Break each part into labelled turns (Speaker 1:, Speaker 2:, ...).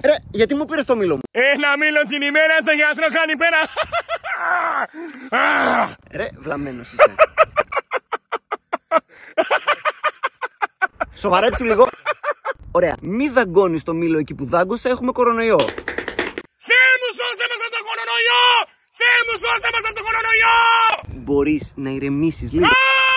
Speaker 1: Ρε, γιατί μου πήρες το μήλο μου?
Speaker 2: Ένα μήλο την ημέρα το γιατρό κάνει πέρα.
Speaker 1: Ρε, βλαμμένος είσαι. Σοβαρέψου λίγο. Ωραία, μη δαγκώνεις το μήλο εκεί που δάγκωσα, έχουμε κορονοϊό.
Speaker 2: Θεέ μου σώσε μας από το κορονοϊό! Θεέ μου σώσε μας από το κορονοϊό!
Speaker 1: Μπορείς να ηρεμήσεις λίγο?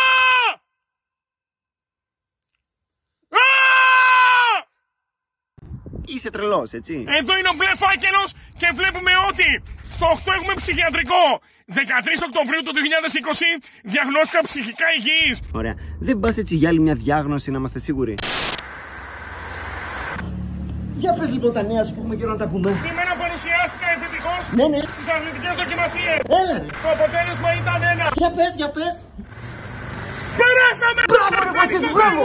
Speaker 1: Είσαι τρελός, έτσι?
Speaker 2: Εδώ είναι ο μπλε φάκελος και βλέπουμε ότι στο 8 έχουμε ψυχιατρικό. 13 Οκτωβρίου του 2020 διαγνώστηκα ψυχικά υγιής.
Speaker 1: Ωραία. Δεν πας έτσι για άλλη μια διάγνωση να είμαστε σίγουροι? Για πες λοιπόν τα νέα σου που έχουμε καιρό να τα πούμε.
Speaker 2: Σήμερα παρουσιάστηκα επιτυχώς
Speaker 1: Ναι.
Speaker 2: στις αθλητικές δοκιμασίες.
Speaker 1: Έλα ρε.
Speaker 2: Το αποτέλεσμα ήταν ένα.
Speaker 1: Για πες.
Speaker 2: Περάσαμε!
Speaker 1: Μπράβο ρε Πατσίκου, μπράβο!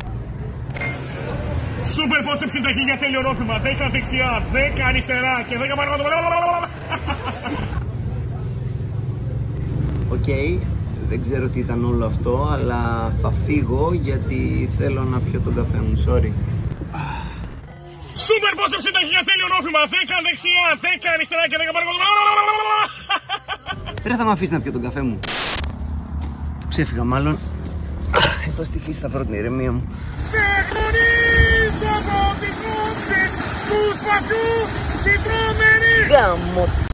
Speaker 2: Σούπερ πότσεψη συνταχή για τέλειο ρόφημα. 10 δεξιά, 10 αριστερά και 10 πάνω κάτω.
Speaker 1: Οκ, δεν ξέρω τι ήταν όλο αυτό, αλλά θα φύγω γιατί θέλω να πιω τον καφέ μου, sorry.
Speaker 2: Σούπερ πότσεψη συνταχή για τέλειο ρόφημα. 10 δεξιά, 10 αριστερά και 10 πάνω κάτω.
Speaker 1: Ρε, θα με αφήσεις να πιω τον καφέ μου? Το ξέφυγα μάλλον. Εδώ στη φύση θα βρω την ηρεμία μου.
Speaker 2: Σε γνωρίζω από την κόψη του σπαθιού στην τρομερή.
Speaker 1: Γάμο.